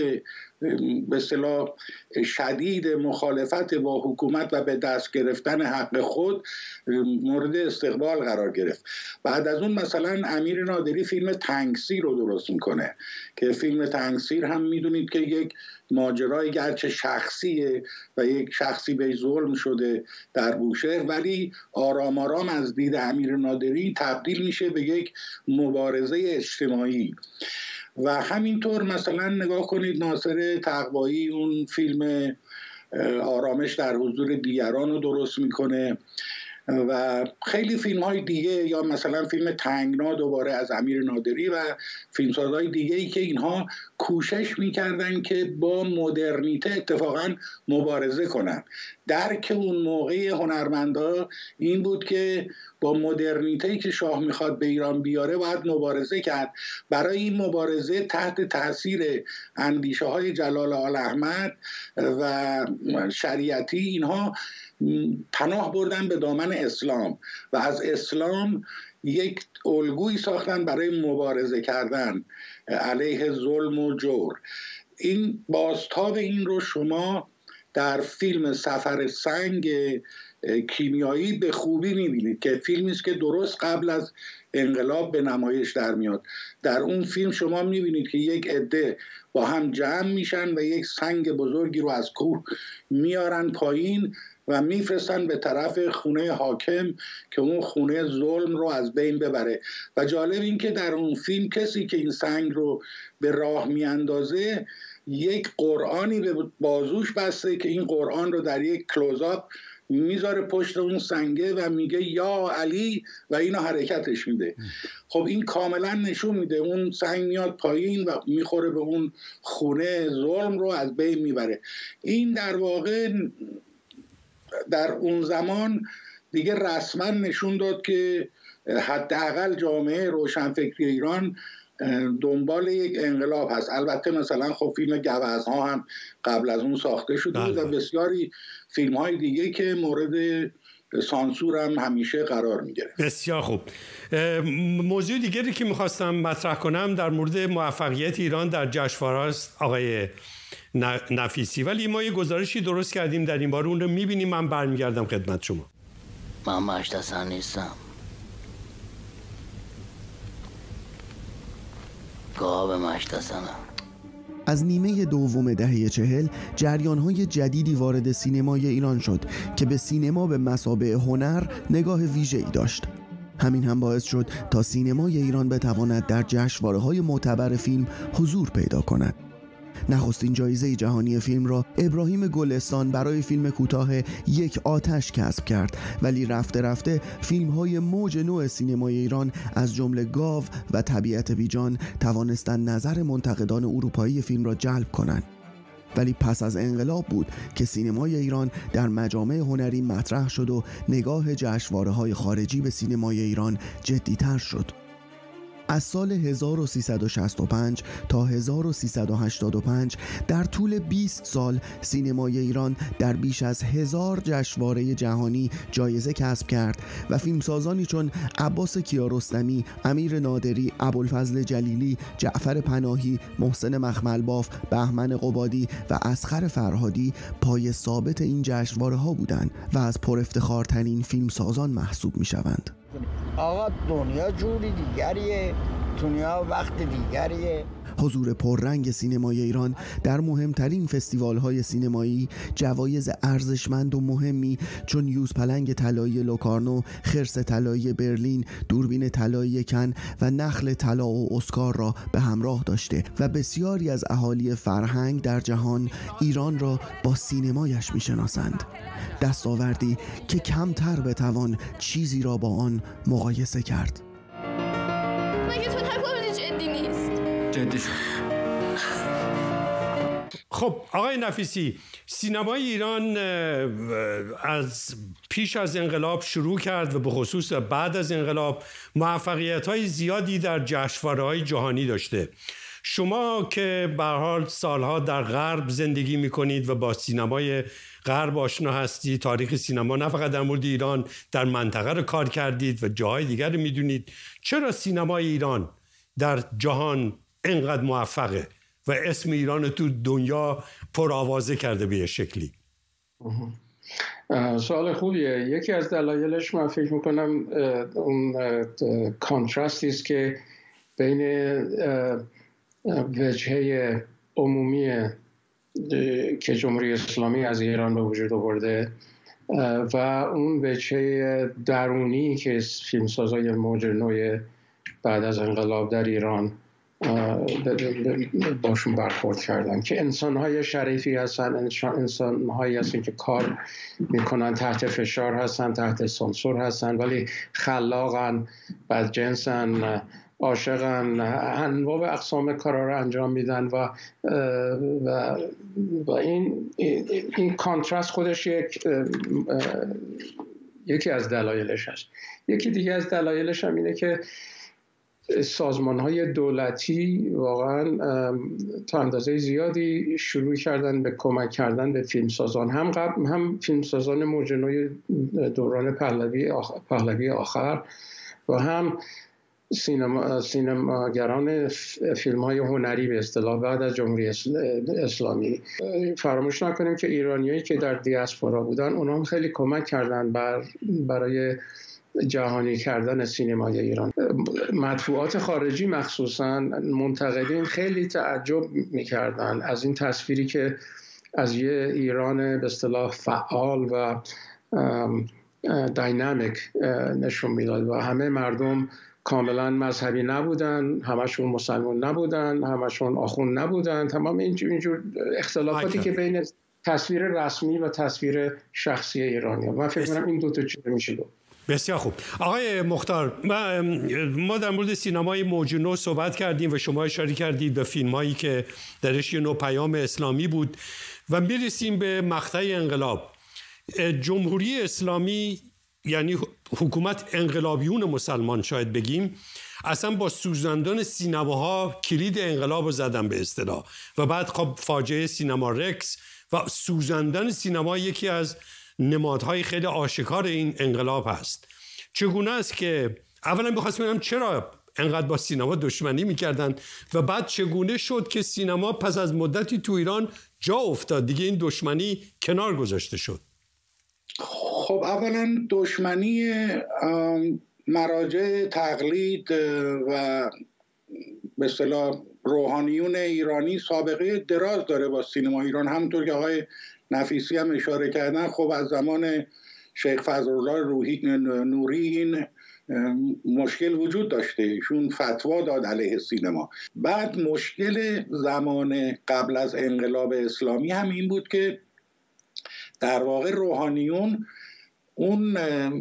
به اصطلاح شدید مخالفت با حکومت و به دست گرفتن حق خود مورد استقبال قرار گرفت. بعد از اون مثلا امیر نادری فیلم تنگسیر رو درست میکنه که فیلم تنگسیر هم میدونید که یک ماجرای گرچه شخصیه و یک شخصی به ظلم شده در بوشهر ولی آرام آرام از دید امیر نادری تبدیل میشه به یک مبارزه اجتماعی. و همینطور مثلا نگاه کنید ناصر تقوایی اون فیلم آرامش در حضور دیگران رو درست میکنه و خیلی فیلم های دیگه، یا مثلا فیلم تنگنا دوباره از امیر نادری و فیلمسازهای دیگه ای که اینها کوشش میکردن که با مدرنیته اتفاقا مبارزه کنن. درک اون موقع هنرمندا این بود که با مدرنیته که شاه میخواد به ایران بیاره باید مبارزه کرد. برای این مبارزه تحت تاثیر اندیشه های جلال آل احمد و شریعتی اینها پناه بردن به دامن اسلام و از اسلام یک الگویی ساختن برای مبارزه کردن علیه ظلم و جور. این بازتاب این رو شما در فیلم سفر سنگ کیمیایی به خوبی میبینید که فیلمی است که درست قبل از انقلاب به نمایش در میاد. در اون فیلم شما میبینید که یک عده با هم جمع میشن و یک سنگ بزرگی رو از کوه میارن پایین و میفرستن به طرف خونه حاکم که اون خونه ظلم رو از بین ببره. و جالب این که در اون فیلم کسی که این سنگ رو به راه میاندازه یک قرآنی به بازوش بسته که این قرآن رو در یک کلوزآپ میذاره پشت اون سنگه و میگه یا علی و اینو حرکتش میده. خب این کاملا نشون میده اون سنگ میاد پایین و میخوره به اون خونه ظلم رو از بین میبره. این در واقع در اون زمان دیگه رسما نشون داد که حداقل جامعه روشنفکری ایران دنبال یک انقلاب هست. البته مثلا خب فیلم گوزها هم قبل از اون ساخته شده بود و بسیاری فیلم های دیگه که مورد سانسور هم همیشه قرار میگیره. بسیار خوب. موضوع دیگری که میخواستم مطرح کنم در مورد موفقیت ایران در جشنواره است آقای نفیسی، ولی ما یه گزارشی درست کردیم در این باره، اون رو میبینیم. من برمیگردم خدمت شما. من مشت حسن نیستم، گاب مشت حسنم. از نیمه دوم دهه چهل جریان‌های جدیدی وارد سینمای ایران شد که به سینما به مثابه هنر نگاه ویژه‌ای داشت. همین هم باعث شد تا سینمای ایران بتواند در جشنواره‌های معتبر فیلم حضور پیدا کند. نخستین جایزه جهانی فیلم را ابراهیم گلستان برای فیلم کوتاه یک آتش کسب کرد، ولی رفته رفته فیلم‌های موج نو سینمای ایران از جمله گاو و طبیعت بیجان توانستند نظر منتقدان اروپایی فیلم را جلب کنند. ولی پس از انقلاب بود که سینمای ایران در مجامع هنری مطرح شد و نگاه جشنواره‌های خارجی به سینمای ایران جدی‌تر شد. از سال هزار و سیصد و شصت و پنج تا هزار و سیصد و هشتاد و پنج در طول بیست سال سینمای ایران در بیش از هزار جشنواره جهانی جایزه کسب کرد و فیلمسازانی چون عباس کیارستمی، امیر نادری، ابوالفضل جلیلی، جعفر پناهی، محسن مخملباف، بهمن قبادی و اصغر فرهادی پای ثابت این جشنواره ها بودند و از پرافتخارترین فیلمسازان محسوب می شوند. آقا دنیا جوری دیگریه، دنیا وقت دیگریه. حضور پررنگ سینمای ایران در مهمترین فستیوال‌های سینمایی، جوایز ارزشمند و مهمی چون یوزپلنگ طلایی لوکارنو، خرس طلایی برلین، دوربین طلایی کن و نخل طلا و اسکار را به همراه داشته و بسیاری از اهالی فرهنگ در جهان ایران را با سینمایش می‌شناسند. دستاوردی که کمتر بتوان چیزی را با آن مقایسه کرد. مگه تو نگفتی جدی نیست؟ جدی شد. خب آقای نفیسی، سینمای ایران از پیش از انقلاب شروع کرد و به خصوص بعد از انقلاب موفقیت‌های زیادی در جشنواره‌های جهانی داشته. شما که به هر حال سالها در غرب زندگی می‌کنید و با سینمای غرب آشنا هستی، تاریخ سینما نه فقط در مورد ایران در منطقه رو کار کردید و جاهای دیگر رو می‌دونید، چرا سینمای ایران در جهان اینقدر موفقه و اسم ایران تو دنیا پرآوازه کرده به یه شکلی؟ سوال خوبیه. یکی از دلایلش من فکر میکنم اون کانتراستی است که بین وجهه عمومی که جمهوری اسلامی از ایران به وجود آورده و اون وجهه درونی که فیلمسازای موج نو بعد از انقلاب در ایران باشون برخورد کردن که انسان‌های شریفی هستن، انسان‌هایی هستن که کار میکنن، تحت فشار هستن، تحت سانسور هستن، ولی خلاقن، بدجنسن، عاشقن، انواع اقسام کارا رو انجام میدن و و و این این کانتراست خودش یک یکی از دلایلش هست. یکی دیگه از دلایلش هم اینه که سازمان‌های دولتی واقعا تا اندازه زیادی شروع کردن به کمک کردن به فیلمسازان، هم قبل هم فیلمسازان موج نو دوران پهلوی آخر، پهلوی آخر و هم سینما سینماگران فیلم‌های هنری به اصطلاح بعد از جمهوری اسلامی. فراموش نکنیم که ایرانیایی که در دیاسپورا بودن اونا هم خیلی کمک کردن بر برای جهانی کردن سینمای ایران. مطبوعات خارجی مخصوصاً منتقدین خیلی تعجب می‌کردن از این تصویری که از یه ایران به اصطلاح فعال و داینامیک نشون میداد و همه مردم کاملا مذهبی نبودن، همشون مسلمان نبودن، همشون آخوند نبودن، تمام اینجور اختلافاتی که بین تصویر رسمی و تصویر شخصی ایرانی. من فکر کنم این دو تا چیز میشه گفت. بسیار خوب. آقای مختار، ما در مورد سینمای موج نو صحبت کردیم و شما اشاره کردید به فیلمایی که درش یه نوع پیام اسلامی بود و میرسیم به مقطع انقلاب. جمهوری اسلامی یعنی حکومت انقلابیون مسلمان شاید بگیم، اصلا با سوزاندن سینماها کلید انقلاب رو زدن به اصطلاح و بعد خب فاجعه سینما رکس و سوزاندن سینما یکی از نمادهای خیلی آشکار این انقلاب هست. چگونه است که اولا بخواستم ببینم چرا انقدر با سینما دشمنی میکردن و بعد چگونه شد که سینما پس از مدتی تو ایران جا افتاد، دیگه این دشمنی کنار گذاشته شد؟ خب اولا دشمنی مراجع تقلید و به اصطلاح روحانیون ایرانی سابقه دراز داره با سینما ایران. همونطور که آقای نفیسی هم اشاره کردن، خب از زمان شیخ فضلالله روحی نوری این مشکل وجود داشته، ایشون فتوا داد علیه سینما. بعد مشکل زمان قبل از انقلاب اسلامی هم این بود که در واقع روحانیون اون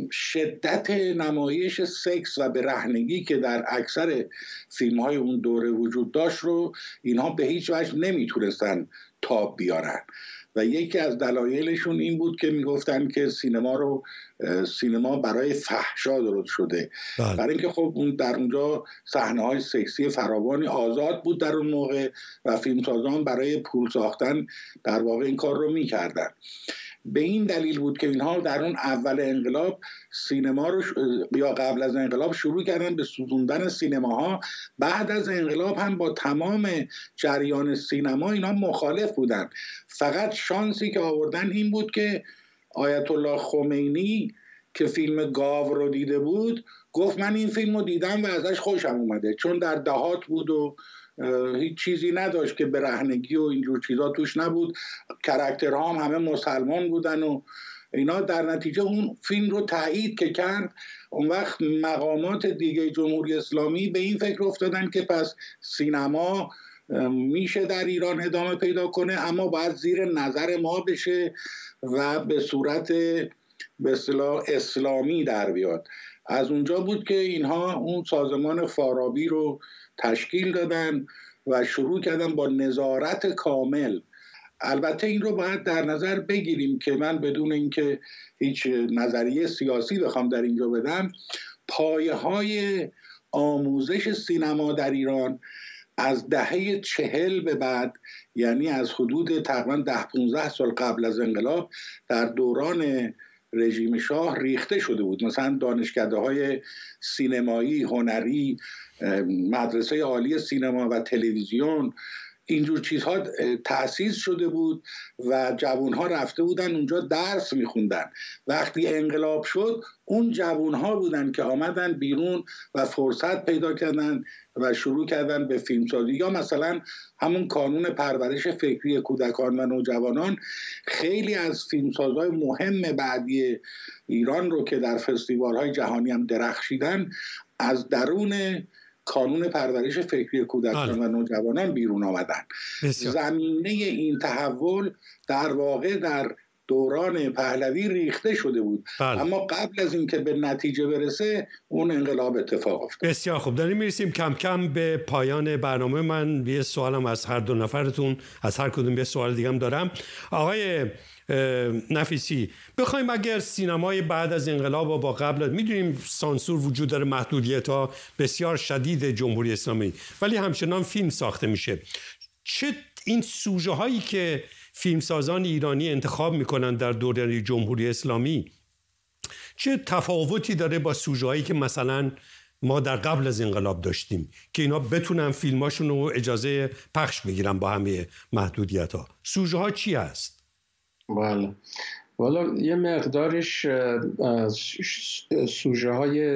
شدت نمایش سکس و برهنگی که در اکثر فیلم‌های اون دوره وجود داشت رو اینها به هیچ وجه نمیتونستن تاب بیارن و یکی از دلایلشون این بود که میگفتن که سینما رو سینما برای فحشا درست شده. بله. برای اینکه خب اون در اونجا صحنه‌های سکسی فراوانی آزاد بود در اون موقع و فیلمسازان برای پول ساختن در واقع این کار رو میکردن. به این دلیل بود که اینها در اون اول انقلاب سینما رو یا قبل از انقلاب شروع کردن به سوزوندن سینماها. بعد از انقلاب هم با تمام جریان سینما اینا مخالف بودن. فقط شانسی که آوردن این بود که آیت الله خمینی که فیلم گاو رو دیده بود گفت من این فیلم رو دیدم و ازش خوشم اومده، چون در دهات بود و هیچ چیزی نداشت که برهنگی و اینجور چیزا توش نبود، کاراکترها هم همه مسلمان بودن و اینا. در نتیجه اون فیلم رو تایید که کرد. اون وقت مقامات دیگه جمهوری اسلامی به این فکر افتادن که پس سینما میشه در ایران ادامه پیدا کنه، اما باید زیر نظر ما بشه و به صورت به اصطلاح اسلامی در بیاد. از اونجا بود که اینها اون سازمان فارابی رو تشکیل دادن و شروع کردن با نظارت کامل. البته این رو باید در نظر بگیریم که من بدون اینکه هیچ نظریه سیاسی بخوام در اینجا بدم، پایه های آموزش سینما در ایران از دهه چهل به بعد، یعنی از حدود تقریبا ده پونزده سال قبل از انقلاب، در دوران رژیم شاه ریخته شده بود. مثلا دانشکده‌های سینمایی، هنری، مدرسه عالی سینما و تلویزیون، اینجور چیزها تأسیس شده بود و جوانها رفته بودن اونجا درس میخوندن. وقتی انقلاب شد اون جوانها بودن که آمدن بیرون و فرصت پیدا کردن و شروع کردن به فیلمسازی. یا مثلا همون کانون پرورش فکری کودکان و نوجوانان خیلی از فیلمسازهای مهم بعدی ایران رو که در فستیوال‌های جهانی هم درخشیدن از درون کانون پرورش فکری کودکان و نوجوانان بیرون آمدن. زمینه این تحول در واقع در دوران پهلوی ریخته شده بود. بله. اما قبل از اینکه به نتیجه برسه اون انقلاب اتفاق افتاد. بسیار خوب، داریم میرسیم کم کم به پایان برنامه. من یه سوالم از هر دو نفرتون، از هر کدوم یه سوال دیگه هم دارم. آقای نفیسی، بخوایم اگر سینمای بعد از انقلاب و با قبل، میدونیم سانسور وجود داره، محدودیت ها بسیار شدید جمهوری اسلامی، ولی همچنان فیلم ساخته میشه. چه این سوژه هایی که فیلمسازان ایرانی انتخاب میکنن در دوره جمهوری اسلامی چه تفاوتی داره با سوژه هایی که مثلا ما در قبل از انقلاب داشتیم که اینا بتونن فیلماشون رو اجازه پخش بگیرن با همه محدودیت ها؟ سوژه ها چی هست؟ بله، والا یه مقدارش سوژه های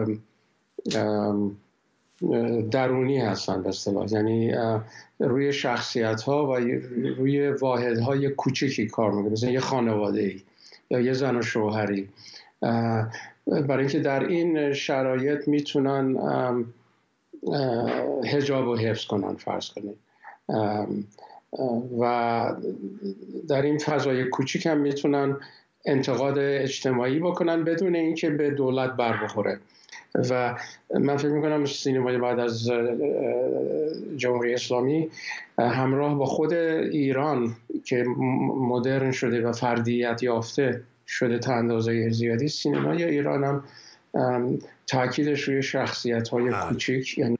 درونی هستن به اصطلاح، یعنی روی شخصیت ها و روی واحد های کوچیکی کار میکنه، مثلا یه خانواده ای یا یه زن و شوهری، برای اینکه در این شرایط میتونن حجاب و حفظ کنن فرض کنید، و در این فضای کوچیک هم میتونن انتقاد اجتماعی بکنن بدون اینکه به دولت بر بخوره. و من فکر میکنم سینمای بعد از جمهوری اسلامی همراه با خود ایران که مدرن شده و فردیت یافته شده تا اندازه زیادی، سینمای ایران هم تاکیدش روی شخصیت های کوچیک، یعنی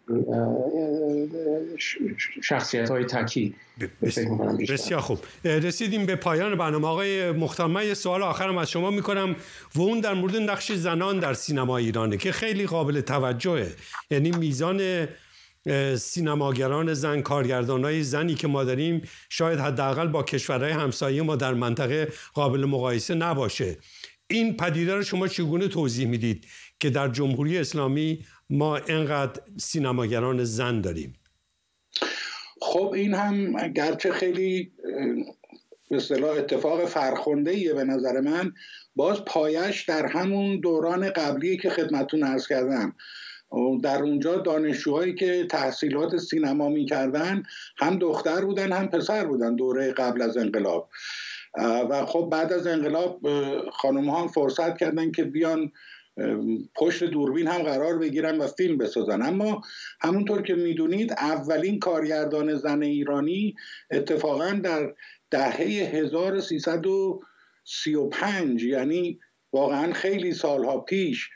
شخصیت های تکی. بسیار خوب، رسیدیم به پایان برنامه. آقای مختار، من یه سوال آخرم از شما میکنم و اون در مورد نقش زنان در سینما ایرانه که خیلی قابل توجهه. یعنی میزان سینماگران زن، کارگردانای زنی که ما داریم شاید حداقل با کشورهای همسایه ما در منطقه قابل مقایسه نباشه. این پدیده رو شما چگونه توضیح میدید که در جمهوری اسلامی ما اینقدر سینماگران زن داریم؟ خب این هم گرچه خیلی به اصطلاح اتفاق فرخنده‌ایه به نظر من. باز پایش در همون دوران قبلی که خدمتتون عرض کردم، در اونجا دانشجوهایی که تحصیلات سینما میکردن هم دختر بودن هم پسر بودن دوره قبل از انقلاب، و خب بعد از انقلاب خانم ها هم فرصت کردن که بیان پشت دوربین هم قرار بگیرن و فیلم بسازن. اما همونطور که میدونید اولین کارگردان زن ایرانی اتفاقا در دهه هزار و سیصد و سی و پنج، یعنی واقعا خیلی سالها پیش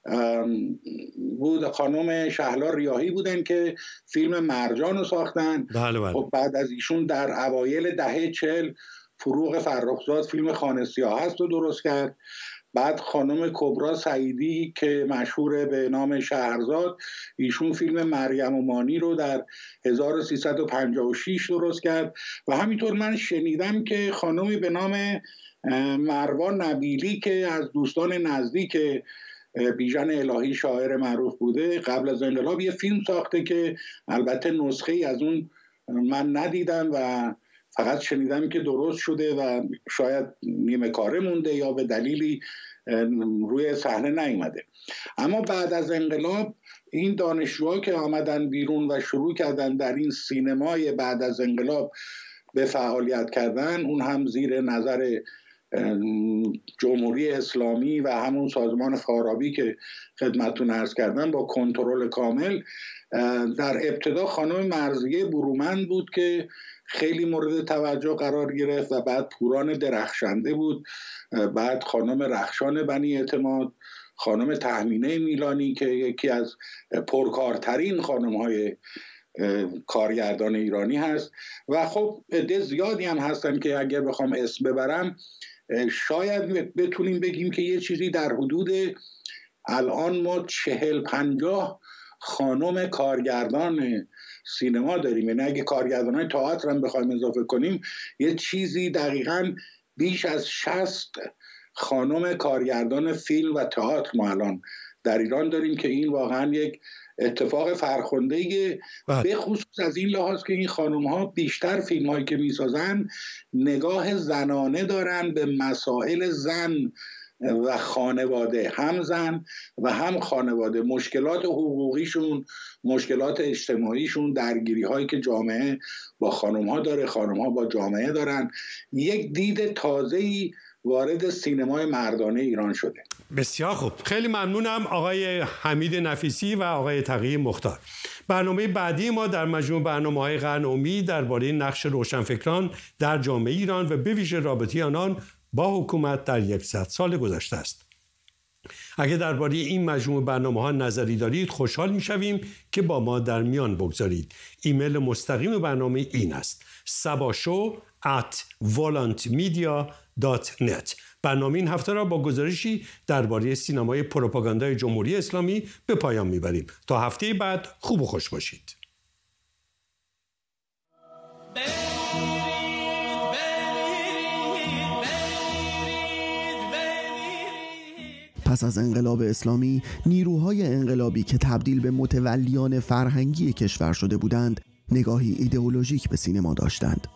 بود، خانم شهلا ریاحی بودن که فیلم مرجان رو ساختن. بله بله. خب بعد از ایشون در اوایل دهه چل فروغ فرخزاد فیلم خانه سیاه هست رو درست کرد. بعد خانم کبرا سعیدی که مشهور به نام شهرزاد، ایشون فیلم مریم و مانی رو در هزار و سیصد و پنجاه و شش درست کرد. و همینطور من شنیدم که خانمی به نام مروان نبیلی که از دوستان نزدیک بیژن الهی شاعر معروف بوده، قبل از انقلاب یه فیلم ساخته که البته نسخه ای از اون من ندیدم و فقط شنیدم که درست شده و شاید نیمه کاره مونده یا به دلیلی روی صحنه نیامده. اما بعد از انقلاب این دانشجوها که آمدن بیرون و شروع کردن در این سینمای بعد از انقلاب به فعالیت کردن، اون هم زیر نظر جمهوری اسلامی و همون سازمان فارابی که خدمتتون عرض کردم با کنترل کامل، در ابتدا خانم مرضیه برومند بود که خیلی مورد توجه قرار گرفت و بعد پوران درخشنده بود، بعد خانم رخشان بنی اعتماد، خانم تهمینه میلانی که یکی از پرکارترین خانم‌های کارگردان ایرانی هست و خب عده زیادی هم هستن که اگر بخوام اسم ببرم شاید بتونیم بگیم که یه چیزی در حدود الان ما چهل پنجاه خانم کارگردان سینما داریم. یعنی اگه کارگردانای تئاتر هم بخوایم اضافه کنیم یه چیزی دقیقاً بیش از شصت خانم کارگردان فیلم و تئاتر ما الان در ایران داریم که این واقعاً یک اتفاق فرخنده‌ایه، به خصوص از این لحاظ که این خانم‌ها بیشتر فیلم‌هایی که می‌سازن نگاه زنانه دارن به مسائل زن و خانواده، هم زن و هم خانواده، مشکلات حقوقیشون، مشکلات اجتماعیشون، درگیری‌هایی که جامعه با خانم‌ها داره، خانم‌ها با جامعه دارن. یک دید تازه‌ای وارد سینمای مردانه ایران شده. بسیار خوب، خیلی ممنونم آقای حمید نفیسی و آقای تقی مختار. برنامه بعدی ما در مجموع برنامه‌های قرن امید درباره نقش روشنفکران در جامعه ایران و به ویژه رابطه آنان با حکومت در صد سال گذشته است. اگر درباره این مجموعه برنامه‌ها نظری دارید خوشحال می‌شویم که با ما در میان بگذارید. ایمیل مستقیم برنامه این است: sabasho at volantmedia dot net. برنامه این هفته را با گزارشی درباره سینمای پروپاگاندای جمهوری اسلامی به پایان می‌بریم. تا هفته بعد خوب و خوش باشید. پس از انقلاب اسلامی نیروهای انقلابی که تبدیل به متولیان فرهنگی کشور شده بودند نگاهی ایدئولوژیک به سینما داشتند.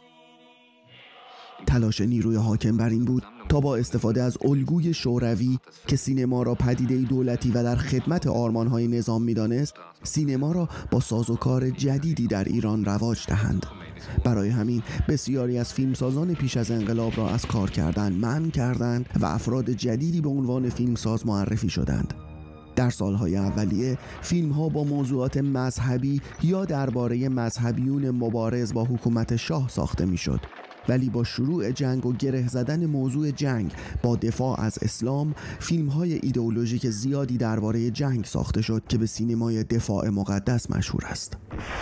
تلاش نیروی حاکم بر این بود تا با استفاده از الگوی شوروی که سینما را پدیده دولتی و در خدمت آرمان‌های نظام می‌دانست، سینما را با سازوکار جدیدی در ایران رواج دهند. برای همین بسیاری از فیلمسازان پیش از انقلاب را از کار کردن منع کردند و افراد جدیدی به عنوان فیلمساز معرفی شدند. در سالهای اولیه فیلم‌ها با موضوعات مذهبی یا درباره مذهبیون مبارز با حکومت شاه ساخته می‌شد. ولی با شروع جنگ و گره زدن موضوع جنگ با دفاع از اسلام، فیلم‌های ایدئولوژیک زیادی درباره جنگ ساخته شد که به سینمای دفاع مقدس مشهور است.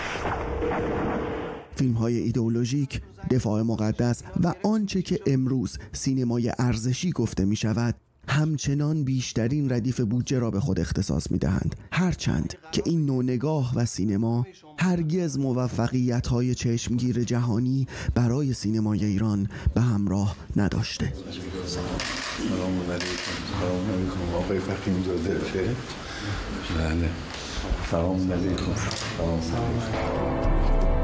فیلم‌های ایدئولوژیک، دفاع مقدس و آنچه که امروز سینمای ارزشی گفته می‌شود همچنان بیشترین ردیف بودجه را به خود اختصاص می‌دهند، هرچند که این نوع نگاه و سینما هرگز موفقیت‌های چشمگیر جهانی برای سینمای ایران به همراه نداشته. سلام علیکم. سلام علیکم آقای فخیم زاده. بله. سلام علیکم. سلام علیکم.